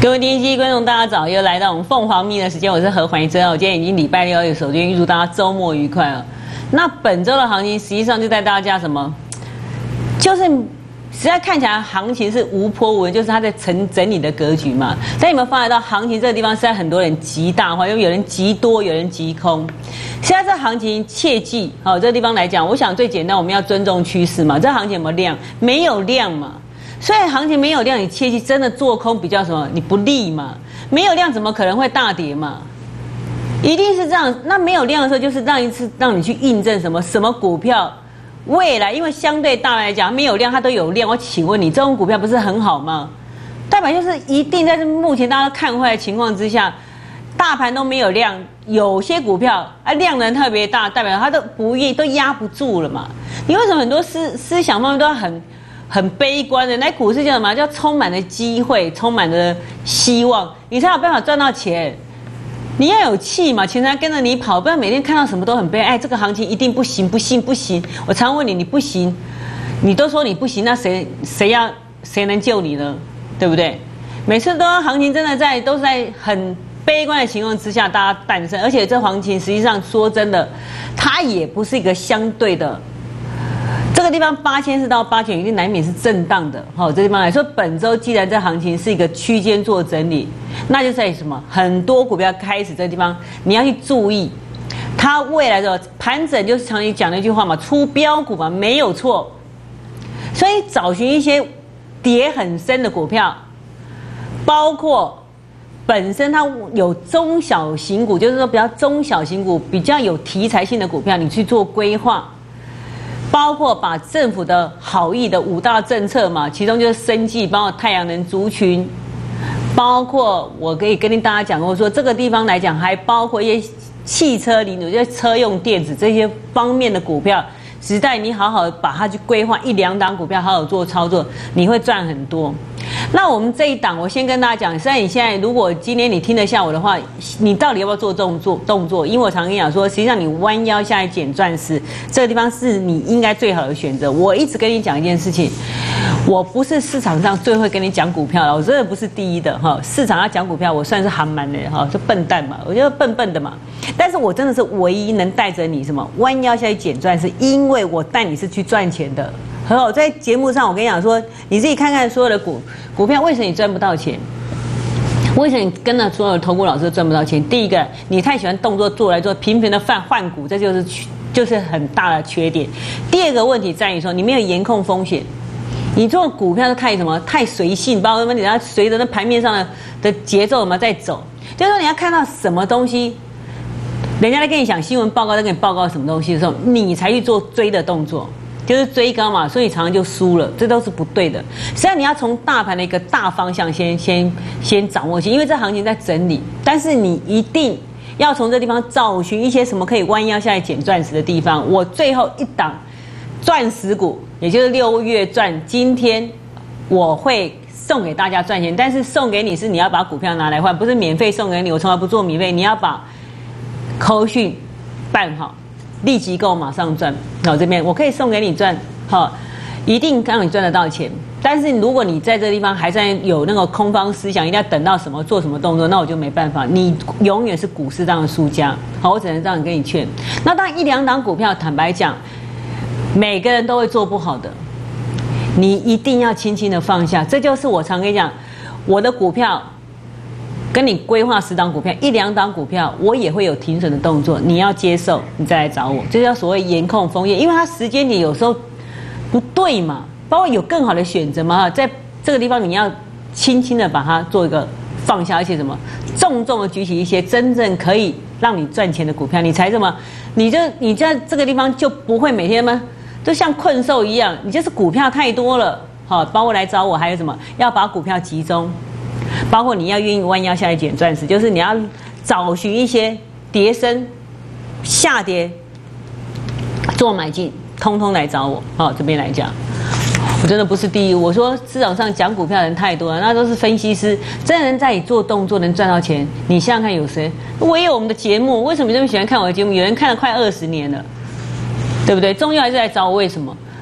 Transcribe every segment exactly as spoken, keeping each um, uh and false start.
各位第一期观众，大家早！又来到我们凤凰蜜的时间，我是何怀珍。我今天已经礼拜六，首先预祝大家周末愉快哦。那本周的行情实际上就带大家什么？就是实在看起来行情是无波无纹，就是它在整整理的格局嘛。但有没有发觉到行情这个地方，实在很多人极大化，因为有人极多，有人极空。现在这行情切记，好、哦，这个地方来讲，我想最简单，我们要尊重趋势嘛。这行情有没有量？没有量嘛。所以行情没有量，你切记真的做空比较什么？你不利嘛？没有量怎么可能会大跌嘛？一定是这样。那没有量的时候，就是让一次让你去印证什么什么股票未来，因为相对大来讲没有量，它都有量。我请问你，这种股票不是很好吗？代表就是一定在这目前大家都看坏的情况之下，大盘都没有量，有些股票啊量能特别大，代表它都不易都压不住了嘛。你为什么很多思思想方面都要很？很悲观的，那股市叫什么？叫充满了机会，充满了希望，你才有办法赚到钱。你要有气嘛，钱才跟着你跑，不然每天看到什么都很悲。哎，这个行情一定不行，不行，不行。我常问你，你不行，你都说你不行，那谁谁要谁能救你呢？对不对？每次都行情真的在都是在很悲观的情况之下，大家诞生，而且这行情实际上说真的，它也不是一个相对的。这个地方八千四到八千，一定难免是震荡的。好、哦，这地方来说，本周既然这行情是一个区间做整理，那就在于什么？很多股票开始这个地方，你要去注意，它未来的盘整就是常常讲的一句话嘛，出标股嘛，没有错。所以找寻一些跌很深的股票，包括本身它有中小型股，就是说比较中小型股、比较有题材性的股票，你去做规划。包括把政府的好意的五大政策嘛，其中就是生技，包括太阳能族群，包括我可以跟大家讲过说，这个地方来讲，还包括一些汽车零组件、车用电子这些方面的股票，时代你好好把它去规划一两档股票，好好做操作，你会赚很多。那我们这一档，我先跟大家讲，虽然你现在如果今天你听得下我的话，你到底要不要做动作？动作，因为我常跟你讲说，实际上你弯腰下来捡钻石，这个地方是你应该最好的选择。我一直跟你讲一件事情，我不是市场上最会跟你讲股票了，我真的不是第一的哈。市场要讲股票，我算是还蛮的哈，就笨蛋嘛，我觉得笨笨的嘛。但是我真的是唯一能带着你什么弯腰下来捡钻石，因为我带你是去赚钱的。很好，在节目上我跟你讲说，你自己看看所有的股股票，为什么你赚不到钱？为什么你跟了所有的投顾老师都赚不到钱？第一个，你太喜欢动作做来做，频频的换换股，这就是就是很大的缺点。第二个问题在于说，你没有严控风险，你做股票是太什么？太随性，包括你要随着那盘面上的的节奏嘛在走，就是说你要看到什么东西，人家在跟你讲新闻报告，在跟你报告什么东西的时候，你才去做追的动作。就是追高嘛，所以常常就输了，这都是不对的。实际上你要从大盘的一个大方向先先先掌握起，因为这行情在整理，但是你一定要从这地方找寻一些什么可以弯腰下来捡钻石的地方。我最后一档钻石股，也就是六月赚，今天我会送给大家赚钱，但是送给你是你要把股票拿来换，不是免费送给你，我从来不做免费，你要把扣讯办好。立即购马上赚，好，这边我可以送给你赚，好，一定让你赚得到钱。但是如果你在这个地方还在有那个空方思想，一定要等到什么做什么动作，那我就没办法，你永远是股市上的输家。好，我只能这样跟你劝。那当然一两档股票，坦白讲，每个人都会做不好的，你一定要轻轻的放下。这就是我常跟你讲，我的股票。跟你规划十档股票，一两档股票，我也会有停损的动作，你要接受，你再来找我，这叫所谓严控风险，因为它时间点有时候不对嘛，包括有更好的选择嘛，在这个地方你要轻轻的把它做一个放下，而且什么，重重的举起一些真正可以让你赚钱的股票，你才什么，你就你在这个地方就不会每天嘛，都像困兽一样，你就是股票太多了，好，包括来找我，还有什么，要把股票集中。包括你要愿意弯腰下来捡钻石，就是你要找寻一些跌升、下跌做买进，通通来找我。好、哦，这边来讲，我真的不是第一。我说市场上讲股票的人太多了，那都是分析师，真的能在你做动作能赚到钱。你想想看，有谁？唯有我们的节目，为什么你这么喜欢看我的节目？有人看了快二十年了，对不对？终于还是来找我，为什么？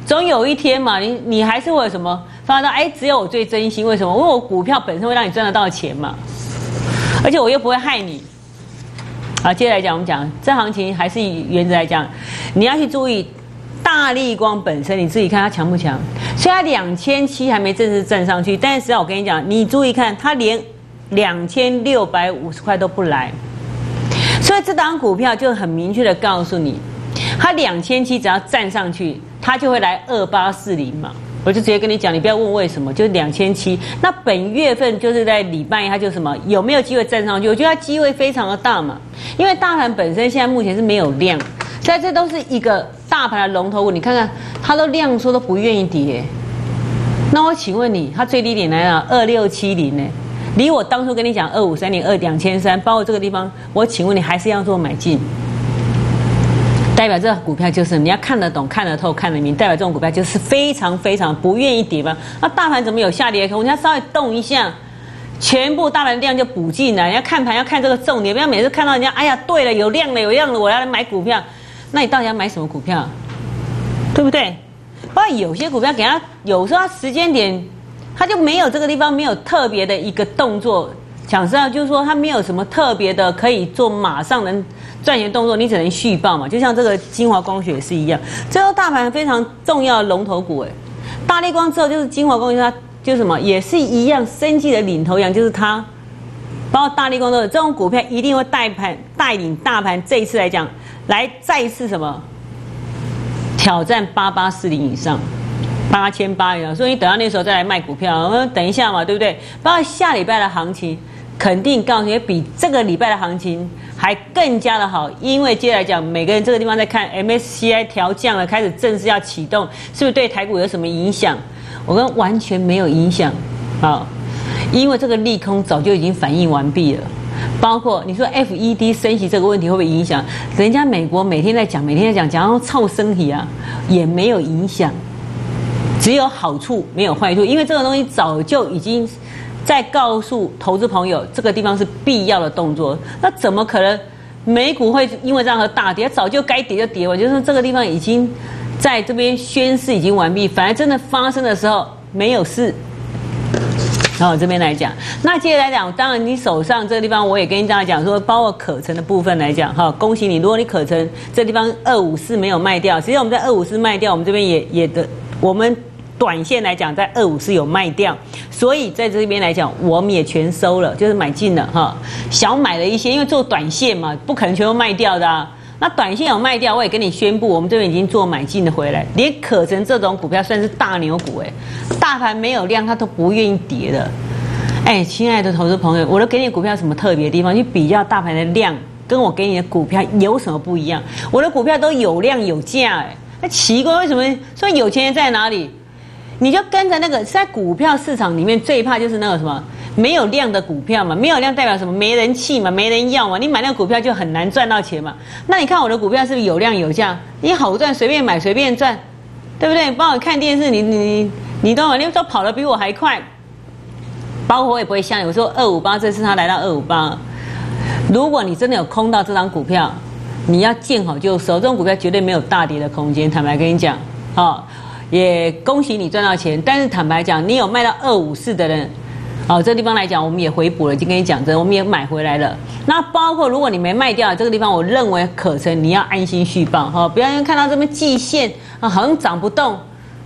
总有一天嘛，你你还是会有什么发现到，哎，只有我最真心，为什么？因为我股票本身会让你赚得到钱嘛，而且我又不会害你。好，接下来讲，我们讲这行情还是以原则来讲，你要去注意大立光本身，你自己看它强不强。虽然两千七还没正式站上去，但是实际上我跟你讲，你注意看，它连两千六百五十块都不来，所以这档股票就很明确的告诉你，它两千七只要站上去，它就会来二八四零嘛。我就直接跟你讲，你不要问为什么，就是两千七。那本月份就是在礼拜一，它就什么有没有机会站上去？我觉得它机会非常的大嘛，因为大盘本身现在目前是没有量，所以这都是一个大盘的龙头股。你看看它都量缩都不愿意跌，那我请问你，它最低点来了二六七零呢，离我当初跟你讲二五三零二两千三，包括这个地方，我请问你还是要做买进？代表这个股票就是你要看得懂、看得透、看得明，代表这种股票就是非常非常不愿意跌嘛。那大盘怎么有下跌的空间？它稍微动一下，全部大盘量就补进来。你要看盘要看这个重点，不要每次看到人家哎呀对了有量了有量了，我要来买股票，那你到底要买什么股票？对不对？包括有些股票给它有时候它时间点，它就没有这个地方没有特别的一个动作。讲实在就是说，它没有什么特别的可以做马上能赚钱动作，你只能续报嘛。就像这个金华光学也是一样，这都大盘非常重要的龙头股哎。大立光之后就是金华光学，它就是什么也是一样，生技的领头羊就是它。包括大立光都有这种股票，一定会带盘带领大盘这一次来讲，来再一次什么挑战八八四零以上。八千八以上，所以你等到那时候再来卖股票，我们等一下嘛，对不对？包括下礼拜的行情，肯定告诉你比这个礼拜的行情还更加的好，因为接下来讲，每个人这个地方在看 M S C I 调降了，开始正式要启动，是不是对台股有什么影响？我跟完全没有影响啊，因为这个利空早就已经反应完毕了。包括你说 F E D 升息这个问题会不会影响？人家美国每天在讲，每天在讲，讲到臭身体啊，也没有影响。只有好处没有坏处，因为这个东西早就已经在告诉投资朋友，这个地方是必要的动作。那怎么可能美股会因为这样而大跌？早就该跌就跌完，就是这个地方已经在这边宣示已经完毕，反而真的发生的时候没有事。然后这边来讲，那接着来讲，当然你手上这个地方，我也跟大家讲说，包括可成的部分来讲，哈，恭喜你，如果你可成这地方二五四没有卖掉，实际上我们在二五四卖掉，我们这边也也的我们。短线来讲，在二五四有卖掉，所以在这边来讲，我们也全收了，就是买进了哈，小买了一些，因为做短线嘛，不可能全部卖掉的啊。那短线有卖掉，我也跟你宣布，我们这边已经做买进的回来，连可成这种股票算是大牛股哎，大盘没有量，它都不愿意跌的。哎，亲爱的投资朋友，我都给你股票什么特别的地方？去比较大盘的量，跟我给你的股票有什么不一样？我的股票都有量有价哎，那奇怪，为什么说有钱人在哪里？你就跟着那个在股票市场里面最怕就是那个什么没有量的股票嘛，没有量代表什么没人气嘛，没人要嘛，你买那个股票就很难赚到钱嘛。那你看我的股票是不是有量有价？你好赚，随便买随便赚，对不对？帮我看电视，你你你你懂吗？你都跑得比我还快，包括我也不会像有时候二五八，这次它来到二五八，如果你真的有空到这张股票，你要见好就收，这种股票绝对没有大跌的空间。坦白跟你讲，哦。也恭喜你赚到钱，但是坦白讲，你有卖到二五四的人，哦，这个地方来讲，我们也回补了，就跟你讲真，我们也买回来了。那包括如果你没卖掉这个地方，我认为可成你要安心续报哈，不要因为看到这边季线啊好像涨不动，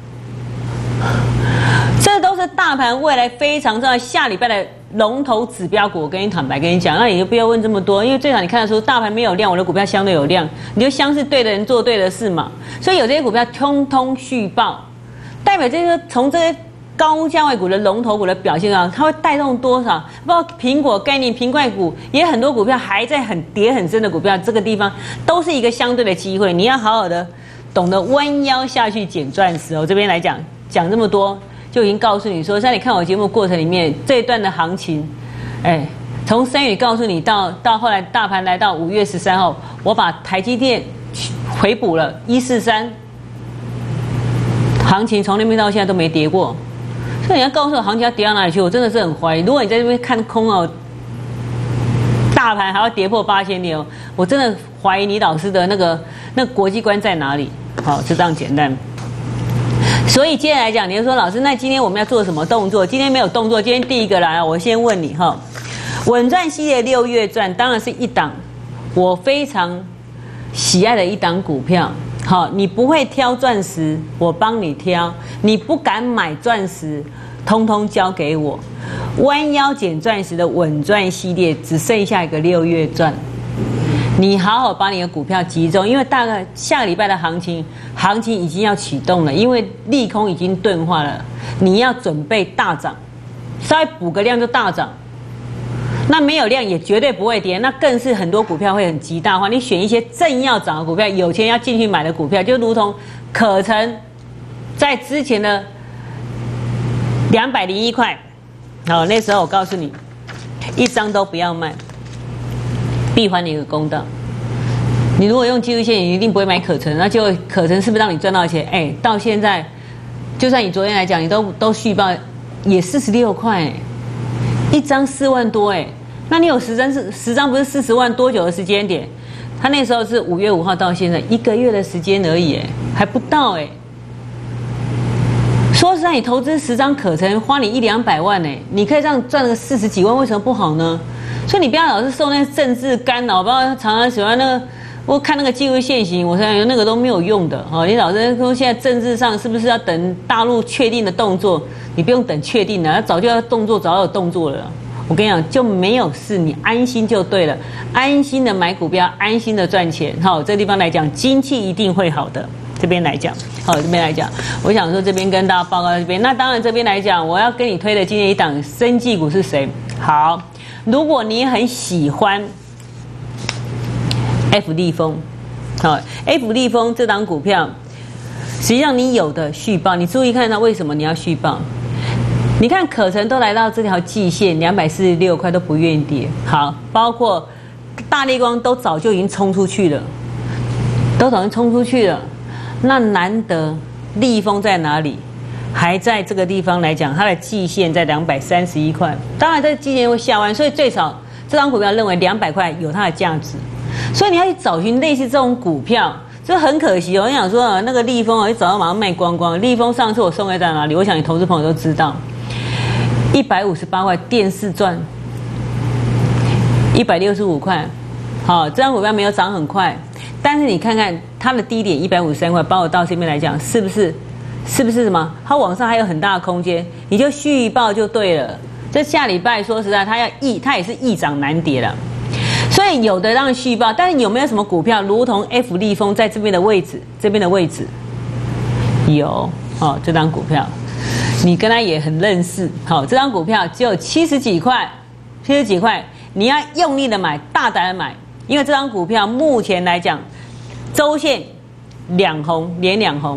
这都是大盘未来非常重要下礼拜的龙头指标股。我跟你坦白跟你讲，那你就不要问这么多，因为最少你看得出大盘没有量，我的股票相对有量，你就相信对的人做对的事嘛。所以有这些股票通通续报，代表这个从这些高价位股的龙头股的表现啊，它会带动多少？包括苹果概念、苹块股，也很多股票还在很跌很深的股票，这个地方都是一个相对的机会，你要好好的懂得弯腰下去捡钻石哦。这边来讲讲这么多。就已经告诉你说，在你看我节目过程里面，这一段的行情，哎，从三月告诉你到到后来大盘来到五月十三号，我把台积电回补了一四三，行情从那边到现在都没跌过，所以你要告诉我行情要跌到哪里去，我真的是很怀疑。如果你在这边看空哦，大盘还要跌破八千点哦，我真的怀疑你老师的那个那个国际观在哪里？好，就这样简单。 所以接下来讲，你就说老师，那今天我们要做什么动作？今天没有动作，今天第一个来，我先问你哈，稳赚系列六月赚当然是一档我非常喜爱的一档股票。好，你不会挑钻石，我帮你挑；你不敢买钻石，通通交给我。弯腰捡钻石的稳赚系列只剩下一个六月赚。你好好把你的股票集中，因为大概下个礼拜的行情，行情已经要启动了，因为利空已经钝化了，你要准备大涨，稍微补个量就大涨。那没有量也绝对不会跌，那更是很多股票会很极大化。你选一些正要涨的股票，有钱要进去买的股票，就如同可成在之前的两百零一块，好，那时候我告诉你，一张都不要卖，必还你一个公道。你如果用技术线，你一定不会买可成，那就可成是不是让你赚到钱？哎、欸，到现在，就算你昨天来讲，你都都续报也四十六块，哎。一张四万多哎，那你有十张是十张不是四十万？多久的时间点？他那时候是五月五号到现在一个月的时间而已哎，还不到哎。说实在，你投资十张可成花你一两百万哎，你可以这样赚个四十几万，为什么不好呢？所以你不要老是受那政治干扰，不要常常喜欢那个。我看那个技术线型，我想那个都没有用的哦。你老是说现在政治上是不是要等大陆确定的动作？你不用等确定的，早就要动作，早有动作了。我跟你讲，就没有事，你安心就对了，安心的买股票，安心的赚钱。好，这个地方来讲，经济一定会好的。这边来讲，好，这边来讲，我想说这边跟大家报告这边。那当然这边来讲，我要跟你推的今天一档生技股是谁？好，如果你很喜欢。F 利丰，好 ，F 利丰这档股票，实际上你有的续报，你注意看到为什么你要续报？你看可成都来到这条季线两百四十六块都不愿意跌，好，包括大立光都早就已经冲出去了，都早就冲出去了。那难得利丰在哪里？还在这个地方来讲，它的季线在两百三十一块，当然这季线会下弯，所以最少这张股票认为两百块有它的价值。所以你要去找寻类似这种股票，这很可惜哦。我想说，那个利丰啊，一早上马上卖光光。利丰上次我送给在哪里？我想你投资朋友都知道，一百五十八块电视赚，一百六十五块。好，这张股票没有涨很快，但是你看看它的低点一百五十三块，包括到这边来讲，是不是？是不是什么？它往上还有很大的空间，你就续报就对了。这下礼拜说实在，它要易，它也是易涨难跌了。所以有的让续报，但是有没有什么股票如同 F 利丰在这边的位置，这边的位置有哦，这张股票你跟他也很认识，好、哦，这张股票只有七十几块，七十几块，你要用力的买，大胆的买，因为这张股票目前来讲，周线两红连两红，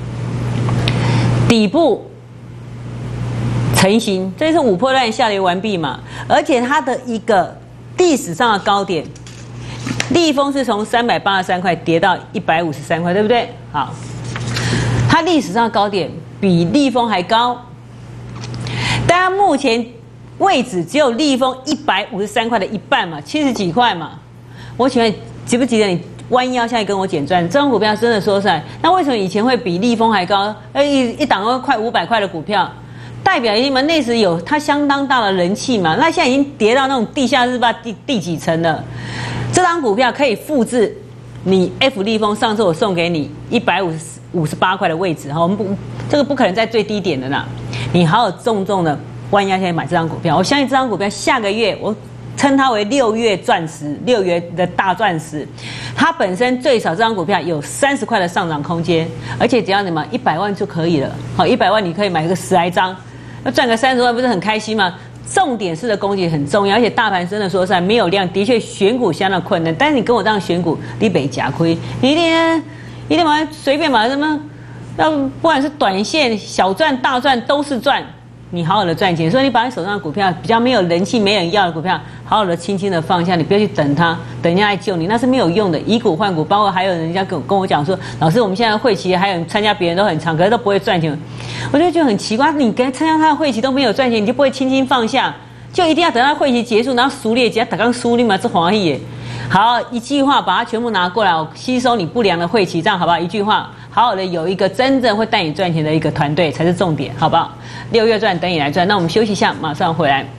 底部成型，这是五波段下跌完毕嘛，而且它的一个。历史上的高点，利丰是从三百八十三块跌到一百五十三块，对不对？好，它历史上的高点比利丰还高，但它目前位置只有利丰一百五十三块的一半嘛，七十几块嘛。我请问，记不记得你弯腰下来跟我捡赚？这张股票真的说实在，那为什么以前会比利丰还高？呃，一一档都快五百块的股票。代表你们那时有它相当大的人气嘛？那现在已经跌到那种地下日报第第几层了？这张股票可以复制你 F 利丰上次我送给你一百五十五十八块的位置哈，我们不这个不可能在最低点的啦。你好好重重的弯腰下来买这张股票，我相信这张股票下个月我称它为六月钻石，六月的大钻石。它本身最少这张股票有三十块的上涨空间，而且只要你买一百万就可以了。好，一百万你可以买个十来张。要赚个三十万不是很开心吗？重点式的攻击很重要，而且大盘真的说实在没有量，的确选股相当困难。但是你跟我这样选股，你别假亏，你一定一定把随便把什么，要不管是短线小赚大赚都是赚，你好好的赚钱。所以你把你手上的股票比较没有人气、没人要的股票，好好的轻轻的放下，你不要去等它，等人家来救你，那是没有用的。以股换股，包括还有人家跟我跟我讲说，老师我们现在会期还有参加别人都很长，可是都不会赚钱。我就觉得很奇怪，你跟参加他的会期都没有赚钱，你就不会轻轻放下，就一定要等他会期结束，然后熟练结，打刚输你嘛，这黄奕耶。好，一句话把它全部拿过来，我吸收你不良的晦气，这样好不好？一句话， 好好的有一个真正会带你赚钱的一个团队才是重点，好不好？六月赚等你来赚。那我们休息一下，马上回来。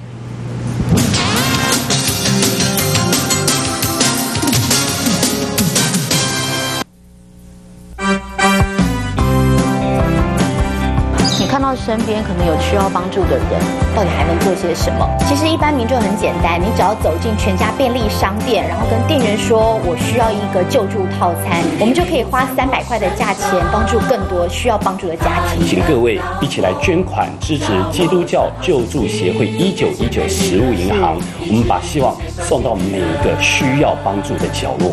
看到身边可能有需要帮助的人，到底还能做些什么？其实一般民众很简单，你只要走进全家便利商店，然后跟店员说我需要一个救助套餐，我们就可以花三百块的价钱帮助更多需要帮助的家庭。 请各位一起来捐款支持基督教救助协会一九一九食物银行，我们把希望送到每一个需要帮助的角落。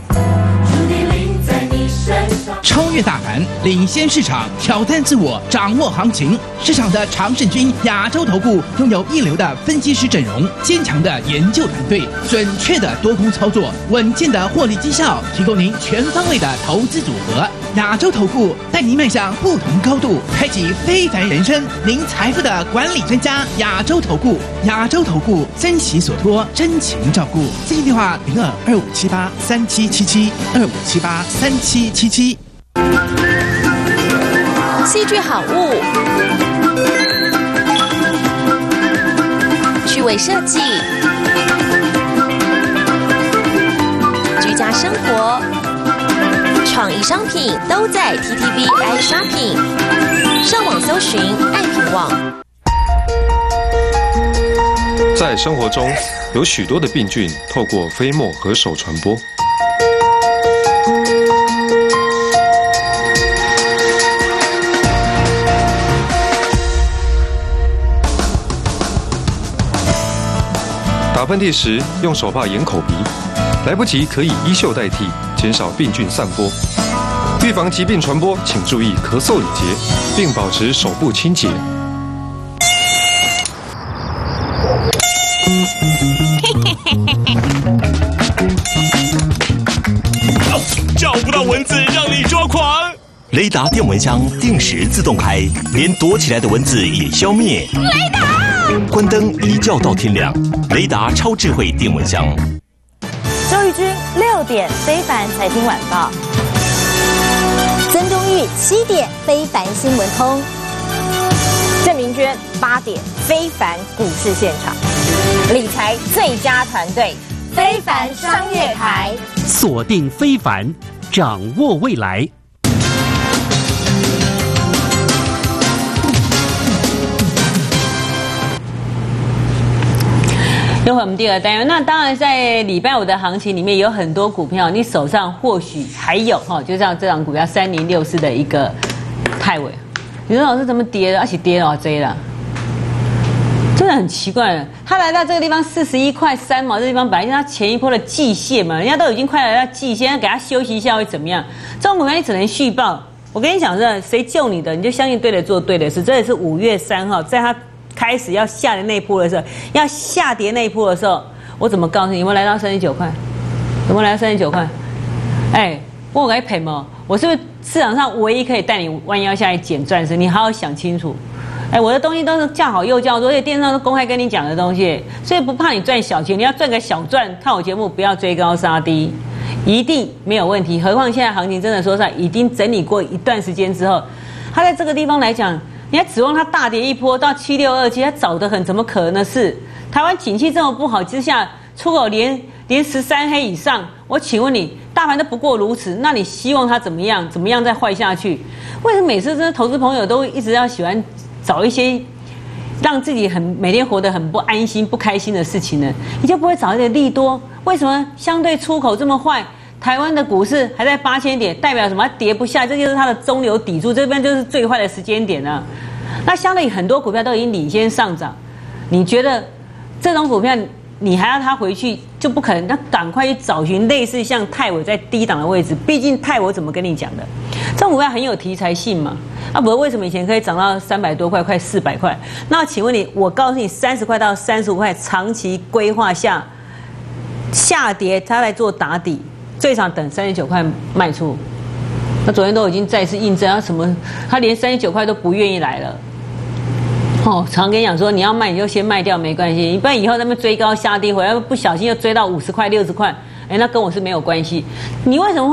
超越大盘，领先市场，挑战自我，掌握行情。市场的常胜军亚洲投顾拥有一流的分析师阵容，坚强的研究团队，准确的多空操作，稳健的获利绩效，提供您全方位的投资组合。亚洲投顾带您迈向不同高度，开启非凡人生。您财富的管理专家，亚洲投顾，亚洲投顾珍惜所托，真情照顾。咨询电话零二二五七八三七七七二五七八三七七七。 戏剧好物，趣味设计，居家生活，创意商品都在 T T V I Shopping。上网搜寻爱品网。 在生活中，有许多的病菌透过飞沫和手传播。打喷嚏时用手帕掩口鼻，来不及可以衣袖代替，减少病菌散播。预防疾病传播，请注意咳嗽礼节，并保持手部清洁。 找不到蚊子让你抓狂。 雷达电蚊香定时自动开，连躲起来的蚊子也消灭。 雷达！ 关灯一觉到天亮，雷达超智慧电蚊香。 周玉君六点非凡财经晚报， 曾东玉七点非凡新闻通， 郑明娟八点非凡股市现场，理财最佳团队非凡商业台， 锁定非凡，掌握未来。 又回我们第二单元，那当然在礼拜五的行情里面有很多股票，你手上或许还有哈，就像这档股票三零六四的一个泰伟，你说老师怎么跌的，而且跌了这了，真的很奇怪。它来到这个地方四十一块三毛，这地方本来是它前一波的季线嘛，人家都已经快来到季线，给它休息一下会怎么样？这种股票你只能续报。我跟你讲，这谁救你的，你就相信对的做对的事。这也是五月三号，在它开始要下的那一波的时候，要下跌那一波的时候，我怎么告诉你？有没有来到三十九块？有没有来到三十九块？哎，我该赔吗？我是不是市场上唯一可以带你弯腰下来捡钻石？你好好想清楚。哎，我的东西都是叫好又叫座，而且电视上都公开跟你讲的东西，所以不怕你赚小钱，你要赚个小赚，看我节目不要追高杀低，一定没有问题。何况现在行情真的说实在已经整理过一段时间之后，它在这个地方来讲。你还指望它大跌一波到七六二七，它早得很，怎么可能的事？台湾景气这么不好之下，出口连连十三黑以上，我请问你，大盘都不过如此，那你希望它怎么样？怎么样再坏下去？为什么每次这投资朋友都一直要喜欢找一些让自己很每天活得很不安心、不开心的事情呢？你就不会找一点利多？为什么相对出口这么坏？台湾的股市还在八千点，代表什么？它跌不下，这就是它的中流砥柱，这边就是最坏的时间点了。那相对于很多股票都已经领先上涨，你觉得这种股票你还要它回去就不可能？那赶快去找寻类似像泰伟在低档的位置，毕竟泰伟怎么跟你讲的？这种股票很有题材性嘛。啊，不，为什么以前可以涨到三百多块，快四百块？那请问你，我告诉你，三十块到三十五块，长期规划下下跌，它来做打底。最长等三十九块卖出，那昨天都已经再次印证，他什么，他连三十九块都不愿意来了。哦，常跟你讲说，你要卖你就先卖掉，没关系，你不然以后他们追高下跌回来，不小心又追到五十块、六十块，哎，那跟我是没有关系。你为什么会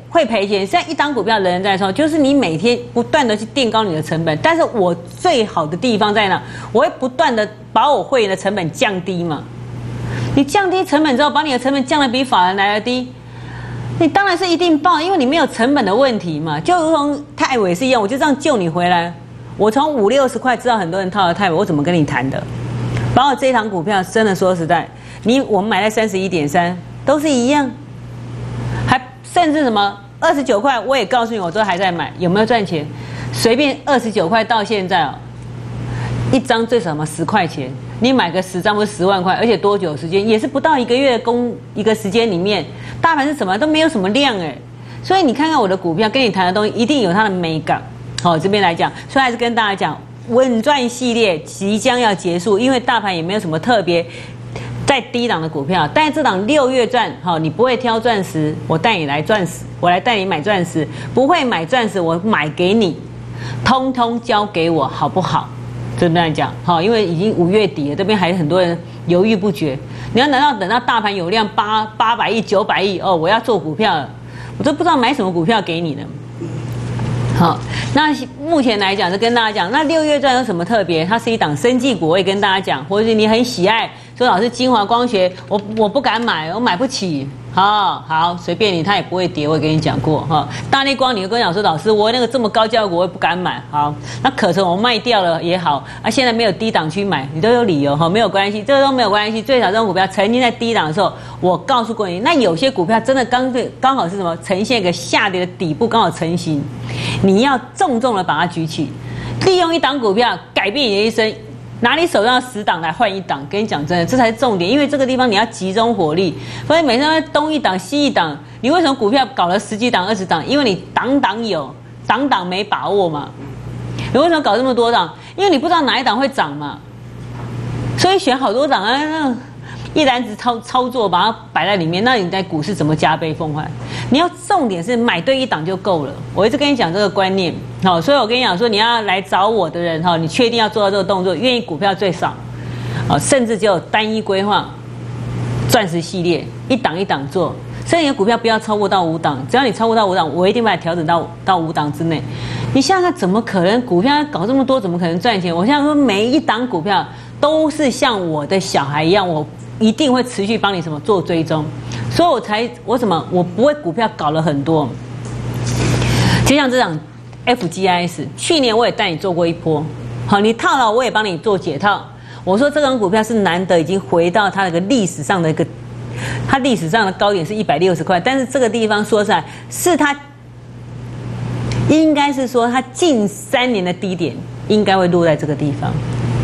会赔钱。现在一档股票人人在说，就是你每天不断的去垫高你的成本，但是我最好的地方在哪？我会不断的把我会员的成本降低嘛。你降低成本之后，把你的成本降得比法人来的低，你当然是一定爆，因为你没有成本的问题嘛。就如同泰伟是一样，我就这样救你回来。我从五六十块知道很多人套了泰伟，我怎么跟你谈的？把我这一档股票真的说实在，你我们买在三十一点三，都是一样，还甚至什么二十九块，我也告诉你，我都还在买，有没有赚钱？随便二十九块到现在哦，一张最少嘛十块钱，你买个十张不是十万块，而且多久时间？也是不到一个月的工一个时间里面，大盘是什么都没有什么量哎，所以你看看我的股票，跟你谈的东西一定有它的美感。好、哦，这边来讲，所以还是跟大家讲，稳赚系列即将要结束，因为大盘也没有什么特别在低档的股票，但是这档六月赚，好、哦，你不会挑钻石，我带你来钻石，我来带你买钻石，不会买钻石，我买给你，通通交给我，好不好？这边来讲，好、哦，因为已经五月底了，这边还有很多人犹豫不决，你要难道等到大盘有量八八百亿、九百亿哦，我要做股票了，我都不知道买什么股票给你呢？好，那目前来讲，就跟大家讲，那六月赚有什么特别？它是一档生技股，我也跟大家讲，或者是你很喜爱，说老师精华光学，我我不敢买，我买不起。好好，随便你，它也不会跌，我也跟你讲过哈。大立光，你就跟我讲说，老师，我那个这么高价股，我也不敢买。好，那可成我卖掉了也好，啊，现在没有低档区买，你都有理由哈，没有关系，这个都没有关系。最少这种股票曾经在低档的时候，我告诉过你，那有些股票真的刚对刚好是什么，呈现一个下跌的底部刚好成型，你要重重的把它举起，利用一档股票改变你的一生。拿你手上十档来换一档，跟你讲真的，这才是重点。因为这个地方你要集中火力，所以每天东一档西一档。你为什么股票搞了十几档、二十档？因为你档档有，档档没把握嘛。你为什么搞这么多档？因为你不知道哪一档会涨嘛。所以选好多档啊，那一篮子操操作，把它摆在里面，那你在股市怎么加倍奉还？你要重点是买对一档就够了。我一直跟你讲这个观念，好，所以我跟你讲说，你要来找我的人哈，你确定要做到这个动作，愿意股票最少，啊，甚至只有单一规划，钻石系列一档一档做，所以你的股票不要超过到五档，只要你超过到五档，我一定把它调整到到五档之内。你想想看，怎么可能股票搞这么多，怎么可能赚钱？我现在说每一档股票都是像我的小孩一样，我一定会持续帮你什么做追踪。所以我才我什么我不会股票搞了很多，就像这档 F G I S， 去年我也带你做过一波，好，你套牢我也帮你做解套。我说这张股票是难得已经回到它那个历史上的一个，它历史上的高点是一百六十块，但是这个地方说实在是它应该是说它近三年的低点应该会落在这个地方。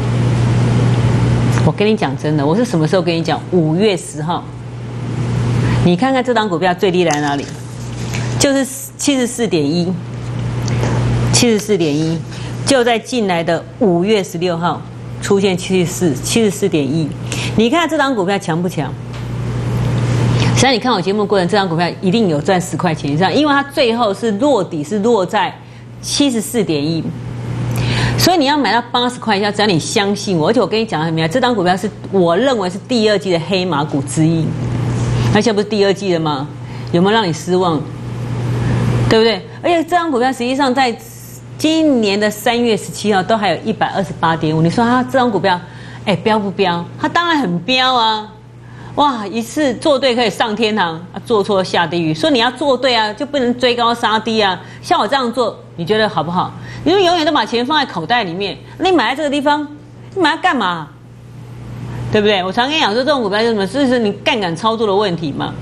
我跟你讲真的，我是什么时候跟你讲？五月十号。你看看这档股票最低在哪里？就是七十四点一，七十四点一，就在进来的五月十六号出现七十四，七十四点一。你看这档股票强不强？实际上你看我节目过程，这档股票一定有赚十块钱以上，因为它最后是落底是落在七十四点一。所以你要买到八十块以下，只要你相信我，而且我跟你讲很明白，这档股票是我认为是第二季的黑马股之一。而且不是第二季了吗？有没有让你失望？对不对？而且这张股票实际上在今年的三月十七号都还有一百二十八点五。你说它这张股票，哎，飙不飙？它当然很飙啊！哇，一次做对可以上天堂，啊，做错下地狱。说你要做对啊，就不能追高杀低啊。像我这样做，你觉得好不好？你就永远都把钱放在口袋里面，你买在这个地方，你买它干嘛？对不对？我常跟你讲说，这种股票是什么？就是你杠杆操作的问题嘛。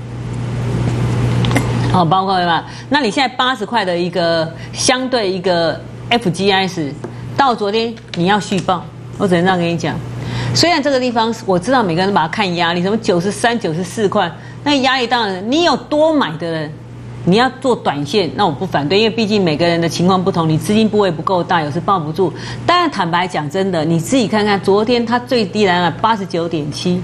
好，包括对吧？那你现在八十块的一个相对一个 F G I S， 到昨天你要续报，我只能这样跟你讲。虽然这个地方我知道每个人都把它看压力，什么九十三、九十四块，那压力当然你有多买的人，你要做短线，那我不反对，因为毕竟每个人的情况不同，你资金部位不够大，有时抱不住。但是坦白讲，真的你自己看看，昨天它最低来了八十九点七，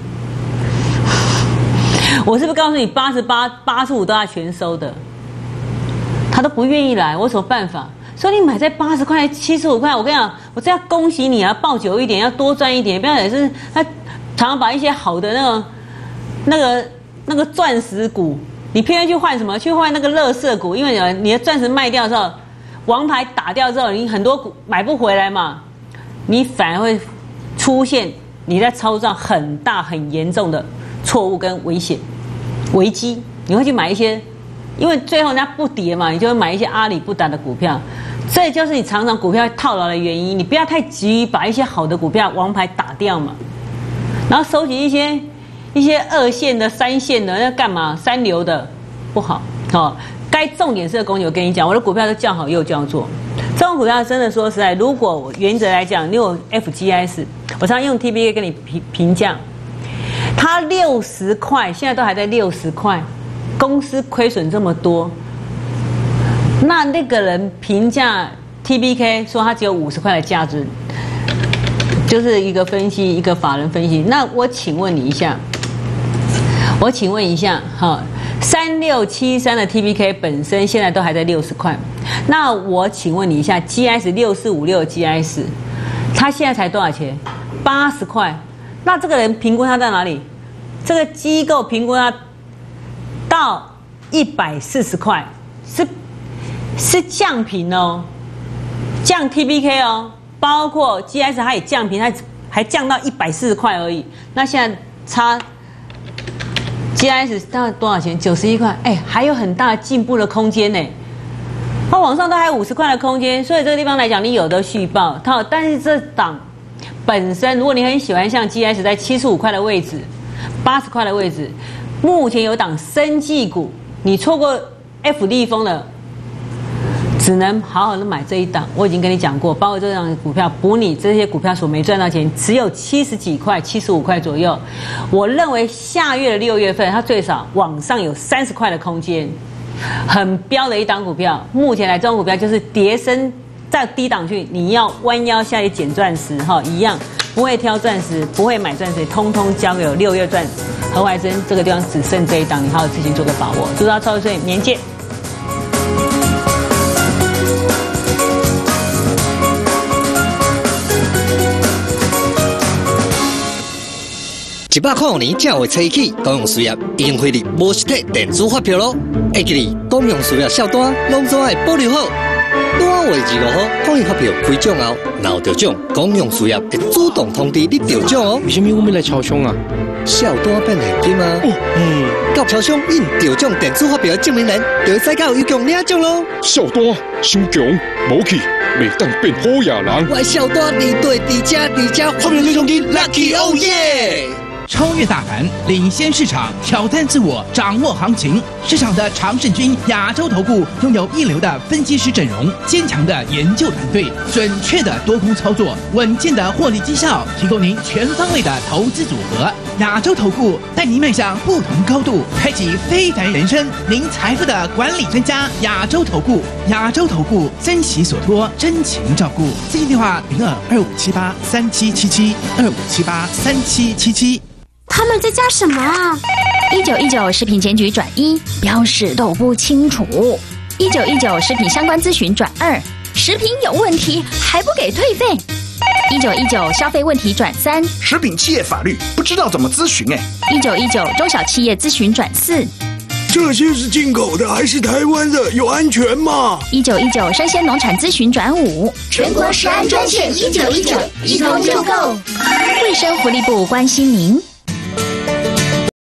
我是不是告诉你八十八、八十五都要全收的？他都不愿意来，我有什么办法？所以你买在八十块、七十五块，我跟你讲，我这要恭喜你啊，抱久一点，要多赚一点，不要也是他常常把一些好的那个、那个、那个钻石股。 你偏偏去换什么？去换那个垃圾股，因为你的钻石卖掉之后，王牌打掉之后，你很多股买不回来嘛，你反而会出现你在操作上很大很严重的错误跟危险危机。你会去买一些，因为最后人家不跌嘛，你就会买一些阿里不达的股票。这就是你常常股票套牢的原因。你不要太急于把一些好的股票王牌打掉嘛，然后收集一些一些二线的、三线的，那干嘛？三流的不好哦。该重点式的攻击，我跟你讲，我的股票都叫好又叫座。这种股票真的说实在，如果我原则来讲，你有 F G S， 我常用 T B K 跟你评评价，它六十块，现在都还在六十块，公司亏损这么多。那那个人评价 T B K 说他只有五十块的价值，就是一个分析，一个法人分析。那我请问你一下，我请问一下，哈，三六七三的 T B K 本身现在都还在六十块，那我请问你一下 ，G S 六四五六 G S， 它现在才多少钱？八十块。那这个人评估他在哪里？这个机构评估他到一百四十块，是。是降评哦，降 T B K 哦，包括 G S 它也降评，它还降到一百四十块而已。那现在差 G S 大概多少钱？九十一块，哎，还有很大的进步的空间呢。它往上都还有五十块的空间，所以这个地方来讲，你有的续报。它但是这档本身，如果你很喜欢像 G S 在七十五块的位置、八十块的位置，目前有档生技股，你错过 F 利丰的。只能好好的买这一档，我已经跟你讲过，包括这档股票补你这些股票所没赚到钱，只有七十几块、七十五块左右。我认为下月的六月份，它最少往上有三十块的空间，很标的一档股票。目前来这种股票就是跌升在低档去，你要弯腰下去捡钻石哈，一样不会挑钻石，不会买钻石，通通交给我六月钻何怀珍。这个地方只剩这一档，你好好自行做个把握。祝大家超岁年见。 一百块年才会采起公用事业已经汇入无实体电子发票咯。会记哩，公用事业销单拢总爱保留好。单月二五号公用发票开奖后，若有得奖，公用事业会主动通知你得奖哦。 为什么我们来超商啊？ 销单变现金啊！哦，嗯，到超商印得奖电子发票的证明人，就会使到邮局领奖咯。 销单伤强，无去，袂当变好野人。 我销单离对伫遮伫遮，发票奖金 lucky oh yeah！ 超越大盘，领先市场，挑战自我，掌握行情。市场的常胜军亚洲投顾拥有一流的分析师阵容，坚强的研究团队，准确的多空操作，稳健的获利绩效，提供您全方位的投资组合。亚洲投顾带您迈向不同高度，开启非凡人生。您财富的管理专家，亚洲投顾，亚洲投顾珍惜所托，真情照顾。咨询电话零二二五七八三七七七二五七八三七七七。 他们在加什么啊？一九一九食品检举转一，标示都不清楚。一九一九食品相关咨询转二，食品有问题还不给退费。一九一九消费问题转三， 食品企业法律不知道怎么咨询哎。 一九一九中小企业咨询转四， 这些是进口的还是台湾的？有安全吗？ 一九一九生鲜农产咨询转五， 全国食安专线一九一九，一通就够。 卫生福利部关心您。